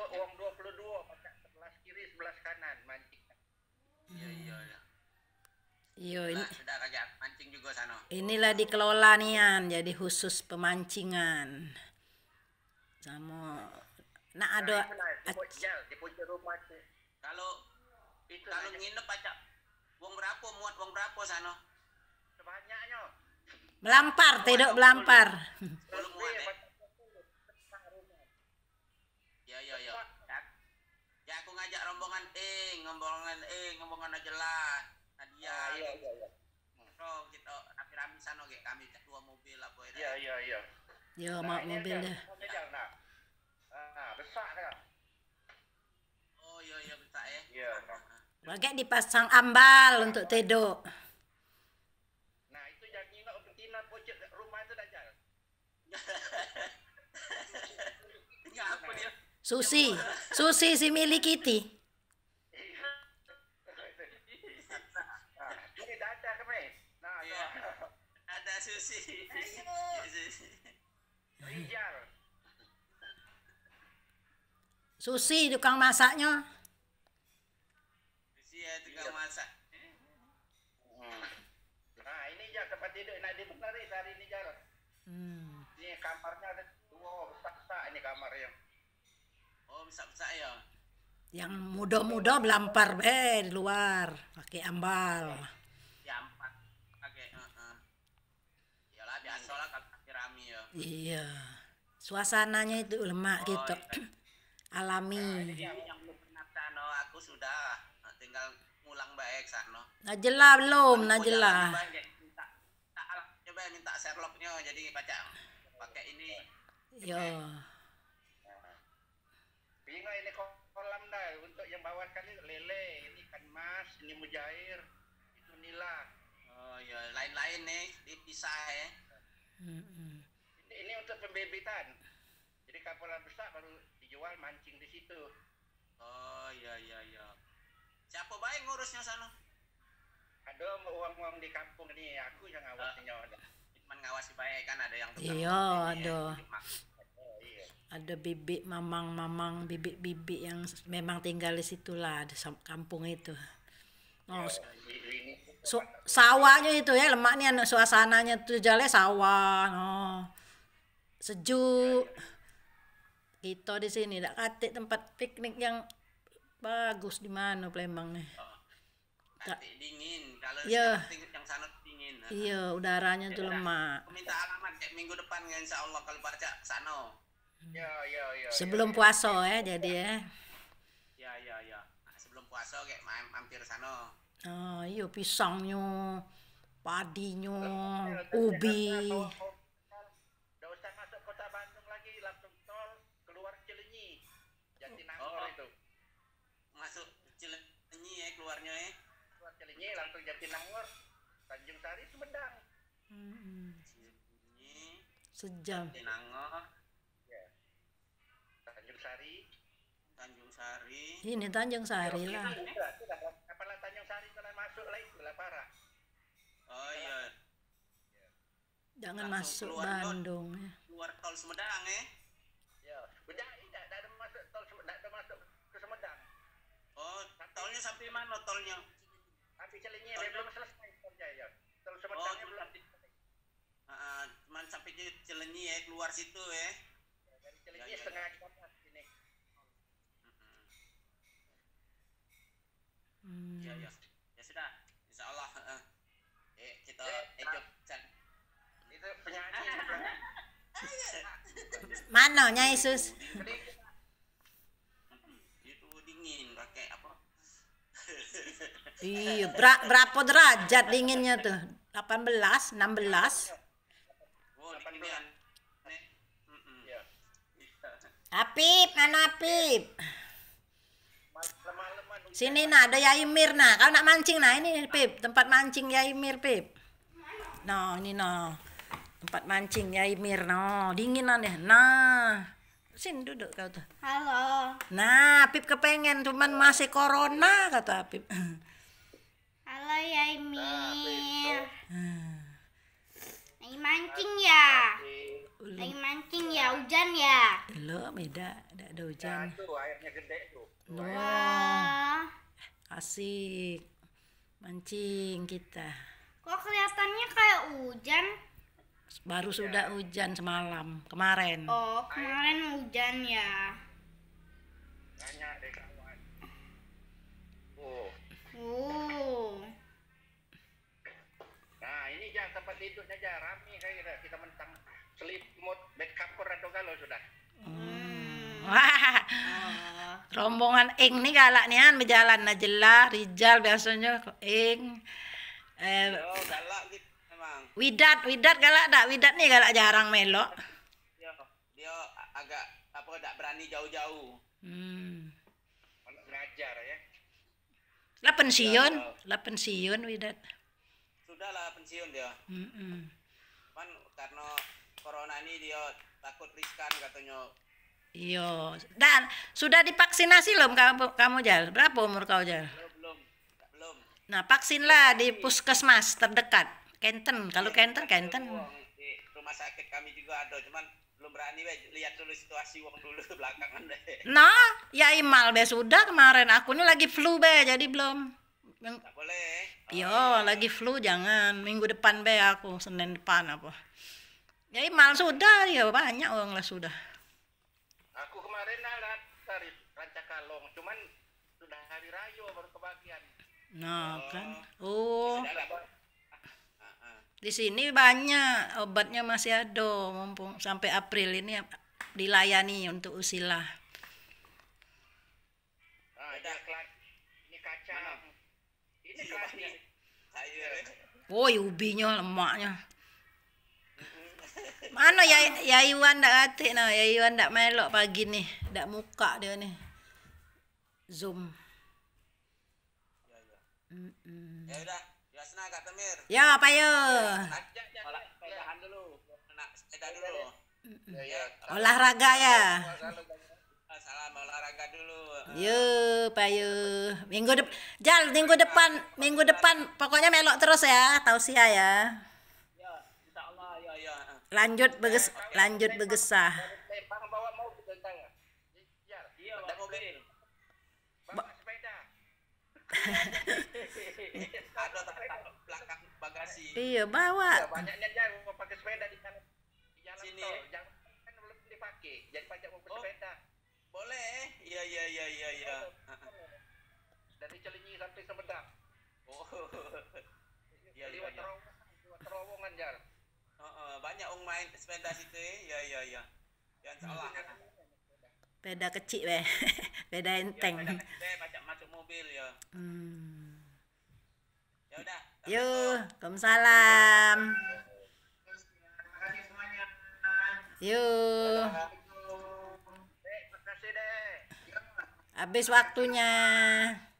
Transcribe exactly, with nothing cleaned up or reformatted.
uang dua puluh dua pakai sebelah kiri sebelah kanan mancing. Iya iya iya. Iya, ini, Sudah kagak mancing juga sana. inilah dikelola nian, jadi khusus pemancingan. Sama nak ada Di puncak rumah tuh. Kalau Itu kalau aja. nginep aja uang berapa muat uang berapa sana? Sebanyaknya. melampar, tidak melampar. Belum muat ya. Ya ya ya. Ya, ya aku ngajak rombongan eh rombongan eh rombongan aja lah. Nadia. Iya iya iya. So kita rame-rame sana kayak kami dua mobil apa ya. Iya iya iya. Yo, mau mobil dah. Nah, nah, besar kan? Oh iya iya bisa ya. Iya. Pakai dipasang ambal untuk tedok. Nah, itu yang nginep betina pojok rumah itu dah jalan. Enggak apa dia. Susi, Susi si milik Kitty. Ini dada kami. Nah, Iya. tuh. Ada Susi. Rijal. Susi tukang masaknya. Susi ya tukang masak. Nah, ini ya tempat tidur nak dibenari hari ini jalan. Hmm. Ini kamarnya ada dua besar ini kamarnya. Oh bisa-bisa ya. Yang muda-muda belampar be di luar, pakai ambal. Ya empat. Oke, heeh. Iyalah biasa lah kalau rame ya. Iya. Suasananya itu lemak gitu. Alami. Jadi yang belum pernah sana aku sudah tinggal ngulang baik sana. Najela belum, Aku Najela. jalan baik, minta tak alah, coba minta Sherlocknya jadi baca pakai ini. Yo. Bingung ini kolam dah untuk yang bawah kali lele, ini ikan mas, ini mujair, itu nila. Oh ya lain-lain nih dipisah ya. Mm-mm. Ini, ini untuk pembebitan. Jadi kapal besar baru dijual mancing di situ. Oh iya iya iya. Siapa baik ngurusnya sana? Ada uang-uang di kampung ini, aku yang ngawasinya. Cuman ngawasi baik kan ada yang tukang Iya, ini ada. ya. Oh iya. Ada bibik mamang-mamang, bibik-bibik yang memang tinggal di situlah, di sam- kampung itu. Oh, s- Ini su- sawahnya itu ya, lemaknya suasananya tuh jalan sawah. Oh. Sejuk. Kita di sini tak katik tempat piknik yang bagus di mana Palembang nih. Oh. Nanti dingin kalau Iya. yang yang sana dingin. Iya, udaranya tuh lemak. Aku minta alamat kayak minggu depan ya insya Allah kalau baca sana. ya ya ya. Sebelum puasa ya, jadi ya. Ya ya ya. Nah, sebelum puasa kayak main mampir sana. Oh, iya pisangnya, padinya, ubi. Udah usah masuk kota Bandung lagi, langsung tol keluar Cilenyi. Oh. Jatinangor itu. Masuk Cilenyi ya keluarnya ya. Keluar Cilenyi langsung Jatinangor, Tanjung Sari, Sumedang. Mm-mm. Cilenyi, Sejam. Tinangor, Ya. Tanjung Sari. Tanjung Sari. Ini Tanjung Sari lah. Sudah, sudah. Kapalan Tanjung Sari telah masuk lah itu lah parah. Oh iya. Jangan Langsung masuk keluar dulu. Bandung ya. Keluar tol Sumedang ya. Ya. Udah tidak ada masuk tol, tidak ada masuk ke Sumedang. Oh, tolnya sampai mana tolnya? Tapi Cilenyi Tol- belum selesai tolnya ya. Tol Oh, Sumedangnya cuma belum. sampai Ah, cuman sampai di Cilenyi ya keluar situ ya. Dari Cilenyi Ya, ya, setengah ya. jam ini. Mm-mm. Hmm. Ya ya. Ya sudah. Insya Allah. eh. Eh kita Eh, ejok Chan. Itu penyanyi juga. Mana Nyai Sus? Jadi Itu dingin pakai apa? Iya, ber- berapa derajat dinginnya tuh? delapan belas, enam belas. Oh, dinginan. Nih. Mm-mm. ya. Apip, mana Apip? Malam-malaman Sini nah ada Yai Mir nah. Kau nak mancing nah ini Pip, tempat mancing Yai Mir Pip. No, ini no. Tempat mancing Yai Mir no. Dinginan ya. Nah. Sini duduk kau tuh. Halo, Nah, Pip kepengen cuman masih corona kata Pip. halo ya Emil. Hmm. Lagi mancing ya? Lagi mancing ya, hujan ya? Belum, beda, tidak ada Nah, hujan. tuh airnya gede tuh. Wah, Wah. asik mancing kita. Kok kelihatannya kayak hujan? Baru sudah hujan semalam kemarin. Oh, kemarin hujan ya. Banyak deh kawan. Oh. Oh. Nah, ini jangan tempat tidurnya aja rame kayak kita, kita mentang selimut bed cover atau kalau sudah. Hmm. Wah, Oh. rombongan Ing nih galak nian berjalan Najla, Rijal biasanya Ing. Eh, Yo, galak gitu memang. Widat, Widat galak tak? Widat nih galak jarang melok. Dia dia agak apa enggak berani jauh-jauh. Hmm. Anak ngajar ya. Lah pensiun, lah pensiun Widat. Sudahlah pensiun dia. Mm-mm. Cuman karena corona ini dia takut riskan katanya. Iya. Dan sudah divaksinasi belum kamu kamu Jal? Berapa umur kau Jal? Belum belum belum. Nah, vaksinlah di puskesmas terdekat. Kenten, kalau Kenten Kenten. Uang di rumah sakit kami juga ada, cuman belum berani we lihat dulu situasi uang dulu belakangan deh. Nah, ya Imal be sudah kemarin. Aku ini lagi flu be, jadi belum. Yang Enggak boleh. Iya, lagi flu jangan. Minggu depan be aku, Senin depan apa. Ya Imal sudah, ya banyak orang lah sudah. Aku kemarin ada dari Rancakalong, cuman sudah hari raya baru kebagian. Nah, kan. Oh, Sudah lah. Ah, ah. di sini banyak obatnya masih ada, mumpung sampai April ini dilayani untuk usilah. Nah, ini, kela- ini kacang. Ini keladi. Sayur. eh. Woi, ubinya lemaknya. Mana ya ya Iwan ndak atik nah, ya Iwan ndak melok pagi nih, ndak muka dia nih. Zoom. Ya ya. Mm-mm. Ya udah, ya senang Kak Temir. Ya, apa ya? Ajak, ajak. Olah sepedahan dulu. Nak sepeda dulu. Ya, ya. Olahraga ya. Ah, salam olahraga dulu. Yo, payo. Minggu depan, Jal, minggu depan, minggu depan pokoknya melok terus ya, tausiah ya. Ya, insyaallah ya ya. Lanjut beges, lanjut begesah. Lempang bawa mobil tentang. Ya, Iya, bawa mobil. bawa sepeda. Ada tak tak belakang bagasi. Iya, Ya, bawa. banyaknya jauh mau pakai sepeda di jalan di jalan Sini. tol. Jangan kan belum dipakai. Jadi pajak mau Oh. sepeda. Boleh. Iya iya iya iya iya. Dari Celinyi sampai Sumedang. Oh. Iya iya Lewat iya. terowongan, lewat terowongan Jal. Heeh, banyak orang main sepeda situ ya. Iya iya iya. Jangan salah. Sepeda kecil weh. Sepeda enteng. Ya, saya pajak masuk mobil ya. Hmm. Ya udah. Yuk, Waalaikumsalam. Yuk, Eh, makasih deh. habis waktunya.